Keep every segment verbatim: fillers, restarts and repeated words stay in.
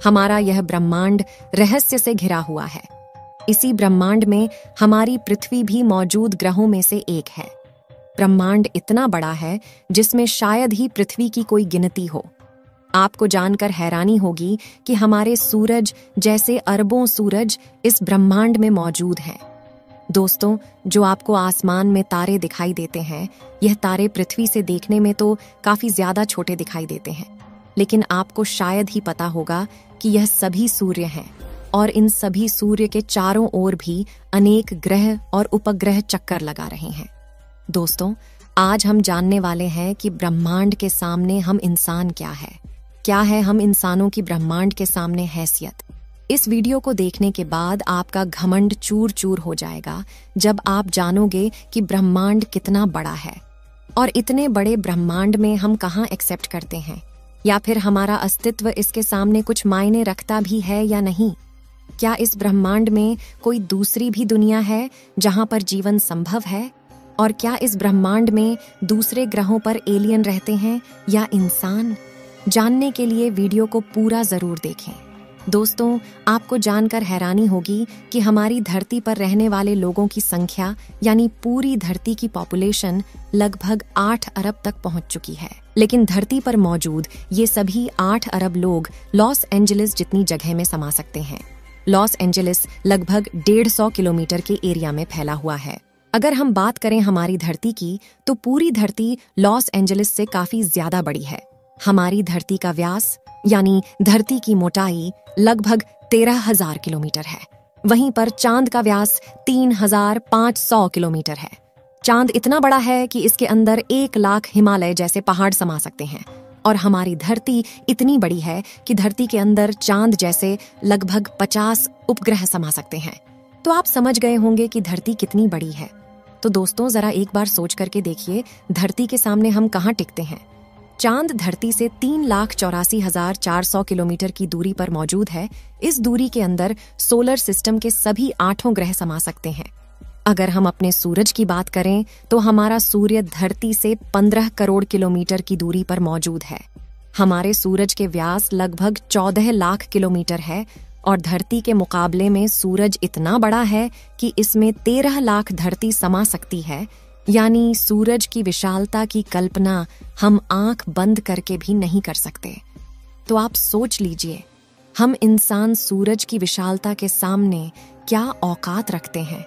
हमारा यह ब्रह्मांड रहस्य से घिरा हुआ है। इसी ब्रह्मांड में हमारी पृथ्वी भी मौजूद ग्रहों में से एक है। ब्रह्मांड इतना बड़ा है जिसमें शायद ही पृथ्वी की कोई गिनती हो। आपको जानकर हैरानी होगी कि हमारे सूरज जैसे अरबों सूरज इस ब्रह्मांड में मौजूद हैं। दोस्तों, जो आपको आसमान में तारे दिखाई देते हैं, यह तारे पृथ्वी से देखने में तो काफी ज्यादा छोटे दिखाई देते हैं, लेकिन आपको शायद ही पता होगा कि यह सभी सूर्य हैं और इन सभी सूर्य के चारों ओर भी अनेक ग्रह और उपग्रह चक्कर लगा रहे हैं। दोस्तों, आज हम जानने वाले हैं कि ब्रह्मांड के सामने हम इंसान क्या है, क्या है हम इंसानों की ब्रह्मांड के सामने हैसियत। इस वीडियो को देखने के बाद आपका घमंड चूर चूर हो जाएगा जब आप जानोगे कि ब्रह्मांड कितना बड़ा है और इतने बड़े ब्रह्मांड में हम कहाँ एक्सेप्ट करते हैं, या फिर हमारा अस्तित्व इसके सामने कुछ मायने रखता भी है या नहीं। क्या इस ब्रह्मांड में कोई दूसरी भी दुनिया है जहां पर जीवन संभव है, और क्या इस ब्रह्मांड में दूसरे ग्रहों पर एलियन रहते हैं या इंसान? जानने के लिए वीडियो को पूरा जरूर देखें। दोस्तों, आपको जानकर हैरानी होगी कि हमारी धरती पर रहने वाले लोगों की संख्या यानी पूरी धरती की पॉपुलेशन लगभग आठ अरब तक पहुंच चुकी है। लेकिन धरती पर मौजूद ये सभी आठ अरब लोग लॉस एंजलिस जितनी जगह में समा सकते हैं। लॉस एंजलिस लगभग डेढ़ सौ किलोमीटर के एरिया में फैला हुआ है। अगर हम बात करें हमारी धरती की, तो पूरी धरती लॉस एंजलिस से काफी ज्यादा बड़ी है। हमारी धरती का व्यास यानी धरती की मोटाई लगभग तेरह हजार किलोमीटर है। वहीं पर चांद का व्यास तीन हजार पाँच सौ किलोमीटर है। चांद इतना बड़ा है कि इसके अंदर एक लाख हिमालय जैसे पहाड़ समा सकते हैं, और हमारी धरती इतनी बड़ी है कि धरती के अंदर चांद जैसे लगभग पचास उपग्रह समा सकते हैं। तो आप समझ गए होंगे कि धरती कितनी बड़ी है। तो दोस्तों, जरा एक बार सोच करके देखिए, धरती के सामने हम कहाँ टिकते हैं। चांद धरती से तीन लाख चौरासी हजार चार सौ किलोमीटर की दूरी पर मौजूद है। इस दूरी के अंदर सोलर सिस्टम के सभी आठों ग्रह समा सकते हैं। अगर हम अपने सूरज की बात करें, तो हमारा सूर्य धरती से पंद्रह करोड़ किलोमीटर की दूरी पर मौजूद है। हमारे सूरज के व्यास लगभग चौदह लाख किलोमीटर है, और धरती के मुकाबले में सूरज इतना बड़ा है कि इसमें तेरह लाख धरती समा सकती है। यानी सूरज की विशालता की कल्पना हम आंख बंद करके भी नहीं कर सकते। तो आप सोच लीजिए, हम इंसान सूरज की विशालता के सामने क्या औकात रखते हैं।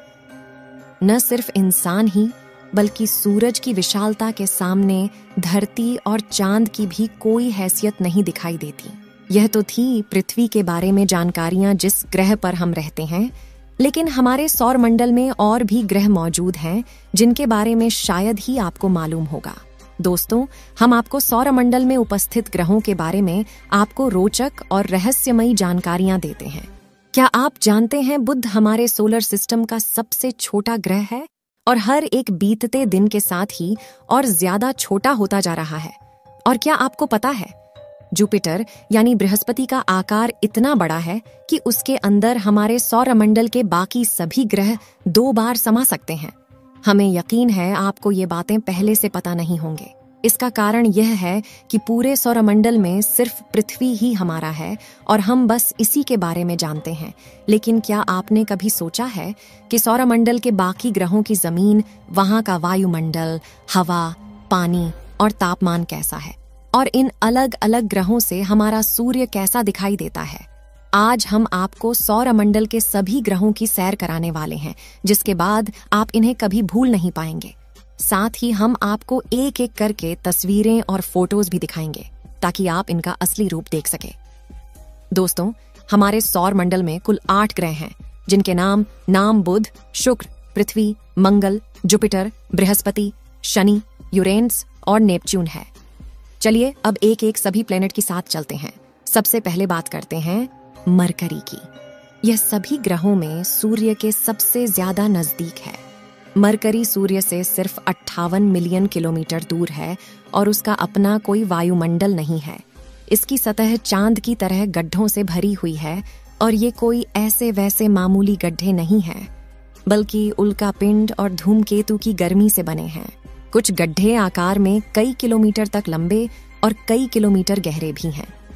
न सिर्फ इंसान ही, बल्कि सूरज की विशालता के सामने धरती और चांद की भी कोई हैसियत नहीं दिखाई देती। यह तो थी पृथ्वी के बारे में जानकारियां जिस ग्रह पर हम रहते हैं, लेकिन हमारे सौर मंडल में और भी ग्रह मौजूद हैं जिनके बारे में शायद ही आपको मालूम होगा। दोस्तों, हम आपको सौर मंडल में उपस्थित ग्रहों के बारे में आपको रोचक और रहस्यमयी जानकारियां देते हैं। क्या आप जानते हैं, बुध हमारे सोलर सिस्टम का सबसे छोटा ग्रह है और हर एक बीतते दिन के साथ ही और ज्यादा छोटा होता जा रहा है। और क्या आपको पता है, जुपिटर यानी बृहस्पति का आकार इतना बड़ा है कि उसके अंदर हमारे सौरमंडल के बाकी सभी ग्रह दो बार समा सकते हैं। हमें यकीन है आपको ये बातें पहले से पता नहीं होंगे। इसका कारण यह है कि पूरे सौरमंडल में सिर्फ पृथ्वी ही हमारा है और हम बस इसी के बारे में जानते हैं। लेकिन क्या आपने कभी सोचा है कि सौरमंडल के बाकी ग्रहों की जमीन, वहां का वायुमंडल, हवा, पानी और तापमान कैसा है, और इन अलग अलग ग्रहों से हमारा सूर्य कैसा दिखाई देता है? आज हम आपको सौरमंडल के सभी ग्रहों की सैर कराने वाले हैं, जिसके बाद आप इन्हें कभी भूल नहीं पाएंगे। साथ ही हम आपको एक एक करके तस्वीरें और फोटोज भी दिखाएंगे ताकि आप इनका असली रूप देख सके। दोस्तों, हमारे सौर मंडल में कुल आठ ग्रह हैं, जिनके नाम नाम बुध, शुक्र, पृथ्वी, मंगल, जुपिटर, बृहस्पति, शनि, यूरेनस और नेपच्यून है। चलिए अब एक एक सभी प्लेनेट के साथ चलते हैं। सबसे पहले बात करते हैं मरकरी की। यह सभी ग्रहों में सूर्य के सबसे ज्यादा नजदीक है। मरकरी सूर्य से सिर्फ अट्ठावन मिलियन किलोमीटर दूर है और उसका अपना कोई वायुमंडल नहीं है। इसकी सतह चांद की तरह गड्ढों से भरी हुई है और ये कोई ऐसे वैसे मामूली गड्ढे नहीं हैं, बल्कि उल्का पिंड और धूमकेतु की गर्मी से बने हैं। कुछ गड्ढे आकार में कई किलोमीटर तक लंबे और कई किलोमीटर गहरे भी हैं।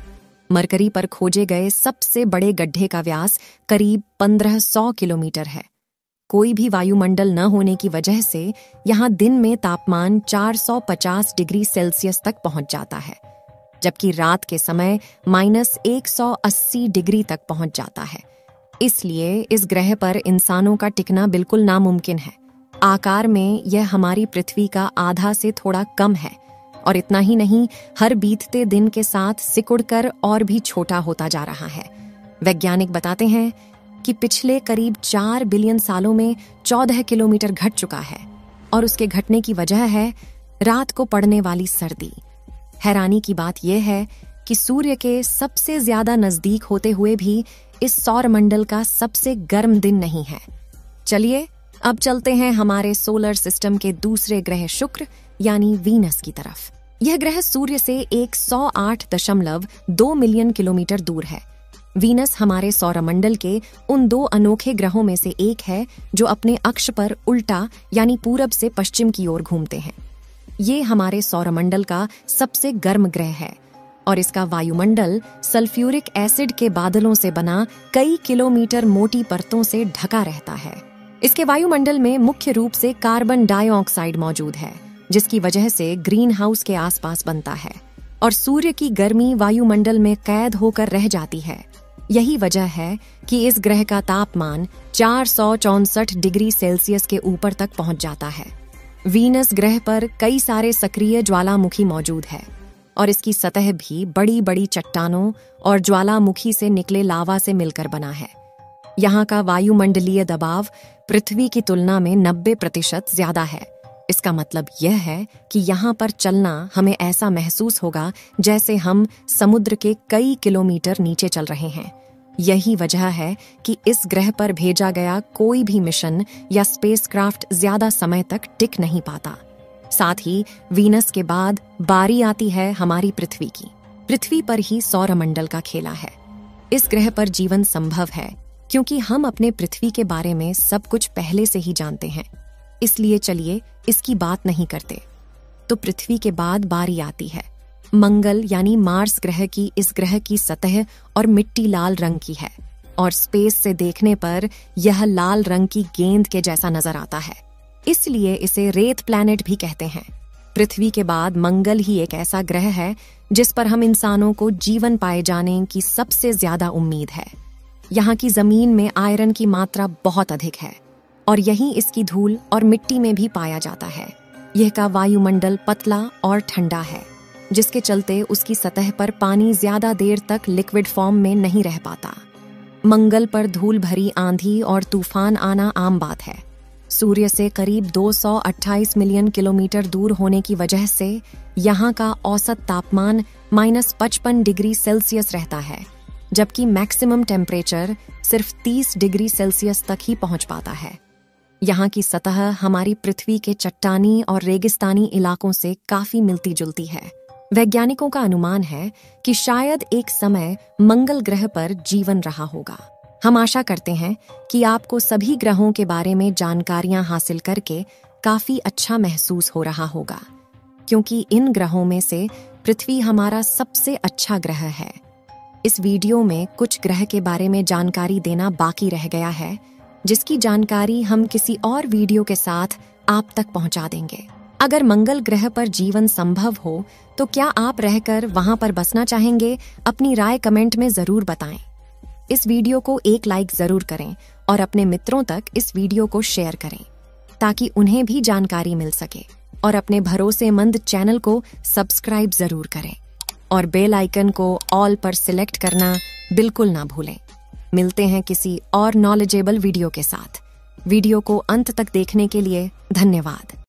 मरकरी पर खोजे गए सबसे बड़े गड्ढे का व्यास करीब पंद्रह सौ किलोमीटर है। कोई भी वायुमंडल न होने की वजह से यहाँ दिन में तापमान चार सौ पचास डिग्री सेल्सियस तक पहुंच जाता है, जबकि रात के समय माइनस एक सौ अस्सी डिग्री तक पहुंच जाता है। इसलिए इस ग्रह पर इंसानों का टिकना बिल्कुल नामुमकिन है। आकार में यह हमारी पृथ्वी का आधा से थोड़ा कम है, और इतना ही नहीं, हर बीतते दिन के साथ सिकुड़कर और भी छोटा होता जा रहा है। वैज्ञानिक बताते हैं कि पिछले करीब चार बिलियन सालों में चौदह किलोमीटर घट चुका है, और उसके घटने की वजह है रात को पड़ने वाली सर्दी। हैरानी की बात यह है कि सूर्य के सबसे ज्यादा नजदीक होते हुए भी इस सौरमंडल का सबसे गर्म दिन नहीं है। चलिए अब चलते हैं हमारे सोलर सिस्टम के दूसरे ग्रह शुक्र यानी वीनस की तरफ। यह ग्रह सूर्य से एक सौ आठ दशमलव दो मिलियन किलोमीटर दूर है। वीनस हमारे सौरमंडल के उन दो अनोखे ग्रहों में से एक है जो अपने अक्ष पर उल्टा यानी पूरब से पश्चिम की ओर घूमते हैं। ये हमारे सौरमंडल का सबसे गर्म ग्रह है, और इसका वायुमंडल सल्फ्यूरिक एसिड के बादलों से बना कई किलोमीटर मोटी परतों से ढका रहता है। इसके वायुमंडल में मुख्य रूप से कार्बन डाइऑक्साइड मौजूद है, जिसकी वजह से ग्रीन हाउस के आसपास बनता है, और सूर्य की गर्मी वायुमंडल में कैद होकर रह जाती है। यही वजह है कि इस ग्रह का तापमान चार सौ चौंसठ डिग्री सेल्सियस के ऊपर तक पहुंच जाता है। वीनस ग्रह पर कई सारे सक्रिय ज्वालामुखी मौजूद है, और इसकी सतह भी बड़ी बड़ी चट्टानों और ज्वालामुखी से निकले लावा से मिलकर बना है। यहाँ का वायुमंडलीय दबाव पृथ्वी की तुलना में नब्बे प्रतिशत ज्यादा है। इसका मतलब यह है कि यहाँ पर चलना हमें ऐसा महसूस होगा जैसे हम समुद्र के कई किलोमीटर नीचे चल रहे हैं। यही वजह है कि इस ग्रह पर भेजा गया कोई भी मिशन या स्पेसक्राफ्ट ज्यादा समय तक टिक नहीं पाता। साथ ही वीनस के बाद बारी आती है हमारी पृथ्वी की। पृथ्वी पर ही सौरमंडल का खेला है। इस ग्रह पर जीवन संभव है क्योंकि हम अपने पृथ्वी के बारे में सब कुछ पहले से ही जानते हैं। इसलिए चलिए इसकी बात नहीं करते। तो पृथ्वी के बाद बारी आती है मंगल यानी मार्स ग्रह की। इस ग्रह की सतह और मिट्टी लाल रंग की है, और स्पेस से देखने पर यह लाल रंग की गेंद के जैसा नजर आता है, इसलिए इसे रेत प्लैनेट भी कहते हैं। पृथ्वी के बाद मंगल ही एक ऐसा ग्रह है जिस पर हम इंसानों को जीवन पाए जाने की सबसे ज्यादा उम्मीद है। यहाँ की जमीन में आयरन की मात्रा बहुत अधिक है, और यही इसकी धूल और मिट्टी में भी पाया जाता है। यह का वायुमंडल पतला और ठंडा है, जिसके चलते उसकी सतह पर पानी ज्यादा देर तक लिक्विड फॉर्म में नहीं रह पाता। मंगल पर धूल भरी आंधी और तूफान आना आम बात है। सूर्य से करीब दो सौ अट्ठाईस मिलियन किलोमीटर दूर होने की वजह से यहाँ का औसत तापमान माइनस पचपन डिग्री सेल्सियस रहता है, जबकि मैक्सिमम टेम्परेचर सिर्फ तीस डिग्री सेल्सियस तक ही पहुंच पाता है। यहाँ की सतह हमारी पृथ्वी के चट्टानी और रेगिस्तानी इलाकों से काफी मिलती जुलती है। वैज्ञानिकों का अनुमान है कि शायद एक समय मंगल ग्रह पर जीवन रहा होगा। हम आशा करते हैं कि आपको सभी ग्रहों के बारे में जानकारियां हासिल करके काफी अच्छा महसूस हो रहा होगा, क्योंकि इन ग्रहों में से पृथ्वी हमारा सबसे अच्छा ग्रह है। इस वीडियो में कुछ ग्रह के बारे में जानकारी देना बाकी रह गया है, जिसकी जानकारी हम किसी और वीडियो के साथ आप तक पहुंचा देंगे। अगर मंगल ग्रह पर जीवन संभव हो तो क्या आप रहकर वहां पर बसना चाहेंगे? अपनी राय कमेंट में जरूर बताएं। इस वीडियो को एक लाइक जरूर करें और अपने मित्रों तक इस वीडियो को शेयर करें, ताकि उन्हें भी जानकारी मिल सके। और अपने भरोसेमंद चैनल को सब्सक्राइब जरूर करें और बेल आइकन को ऑल पर सिलेक्ट करना बिल्कुल ना भूलें। मिलते हैं किसी और नॉलेजेबल वीडियो के साथ। वीडियो को अंत तक देखने के लिए धन्यवाद।